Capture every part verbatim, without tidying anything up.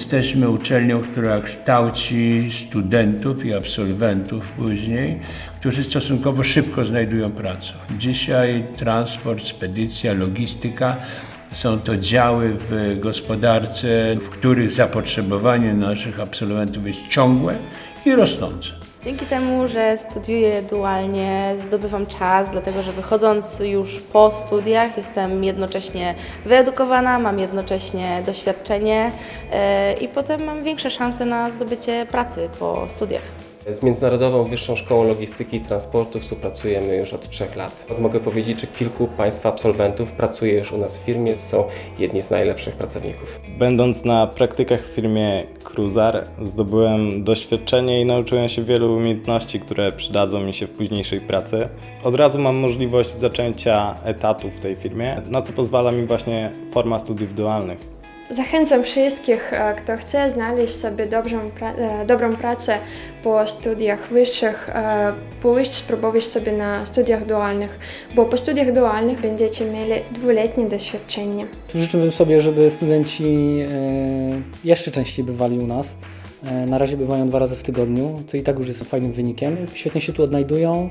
Jesteśmy uczelnią, która kształci studentów i absolwentów później, którzy stosunkowo szybko znajdują pracę. Dzisiaj transport, spedycja, logistyka są to działy w gospodarce, w których zapotrzebowanie naszych absolwentów jest ciągłe i rosnące. Dzięki temu, że studiuję dualnie, zdobywam czas, dlatego że wychodząc już po studiach jestem jednocześnie wyedukowana, mam jednocześnie doświadczenie i potem mam większe szanse na zdobycie pracy po studiach. Z Międzynarodową Wyższą Szkołą Logistyki i Transportu współpracujemy już od trzech lat. Mogę powiedzieć, że kilku Państwa absolwentów pracuje już u nas w firmie, są jedni z najlepszych pracowników. Będąc na praktykach w firmie Cruzar, zdobyłem doświadczenie i nauczyłem się wielu umiejętności, które przydadzą mi się w późniejszej pracy. Od razu mam możliwość zaczęcia etatu w tej firmie, na co pozwala mi właśnie forma studiów dualnych. Zachęcam wszystkich, kto chce znaleźć sobie dobrą, dobrą pracę po studiach wyższych, pójść, spróbować sobie na studiach dualnych, bo po studiach dualnych będziecie mieli dwuletnie doświadczenie. Życzyłbym sobie, żeby studenci jeszcze częściej bywali u nas. Na razie bywają dwa razy w tygodniu, co i tak już jest fajnym wynikiem. Świetnie się tu odnajdują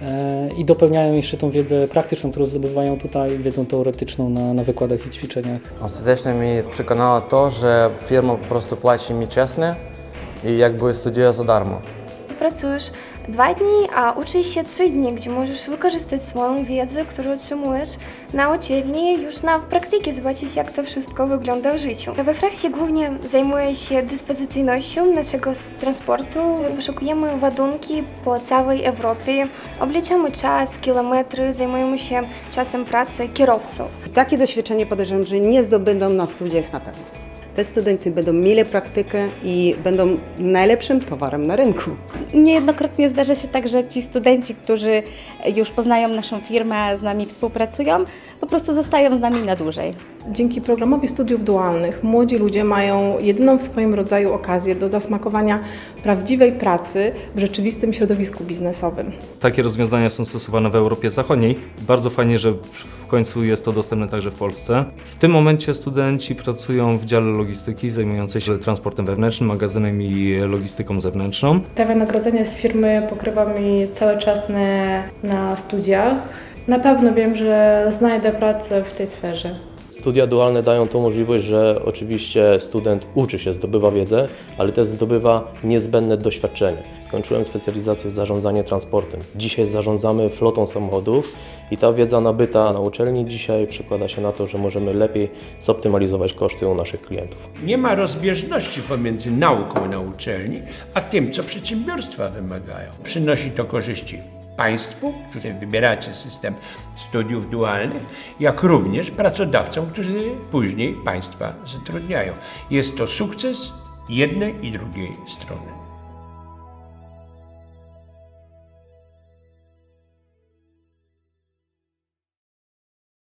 i dopełniają jeszcze tą wiedzę praktyczną, którą zdobywają tutaj, wiedzą teoretyczną na, na wykładach i ćwiczeniach. Ostatecznie mnie przekonało to, że firma po prostu płaci mi czesne i jakby studiuję za darmo. Pracujesz dwa dni, a uczysz się trzy dni, gdzie możesz wykorzystać swoją wiedzę, którą otrzymujesz na uczelni, już na praktyce zobaczyć, jak to wszystko wygląda w życiu. We frakcji głównie zajmuję się dyspozycyjnością naszego transportu. Wyszukujemy ładunki po całej Europie, obliczamy czas, kilometry, zajmujemy się czasem pracy kierowców. Takie doświadczenie podejrzewam, że nie zdobędą na studiach na pewno. Te studenty będą mieli praktykę i będą najlepszym towarem na rynku. Niejednokrotnie zdarza się tak, że ci studenci, którzy już poznają naszą firmę, z nami współpracują, po prostu zostają z nami na dłużej. Dzięki programowi studiów dualnych młodzi ludzie mają jedyną w swoim rodzaju okazję do zasmakowania prawdziwej pracy w rzeczywistym środowisku biznesowym. Takie rozwiązania są stosowane w Europie Zachodniej. Bardzo fajnie, że w końcu jest to dostępne także w Polsce. W tym momencie studenci pracują w dziale logistyki zajmującej się transportem wewnętrznym, magazynem i logistyką zewnętrzną. Te wynagrodzenie z firmy pokrywa mi cały czas na, na studiach. Na pewno wiem, że znajdę pracę w tej sferze. Studia dualne dają tą możliwość, że oczywiście student uczy się, zdobywa wiedzę, ale też zdobywa niezbędne doświadczenie. Skończyłem specjalizację z zarządzania transportem. Dzisiaj zarządzamy flotą samochodów i ta wiedza nabyta na uczelni dzisiaj przekłada się na to, że możemy lepiej zoptymalizować koszty u naszych klientów. Nie ma rozbieżności pomiędzy nauką na uczelni, a tym, co przedsiębiorstwa wymagają. Przynosi to korzyści Państwu, którzy wybieracie system studiów dualnych, jak również pracodawcom, którzy później Państwa zatrudniają. Jest to sukces jednej i drugiej strony.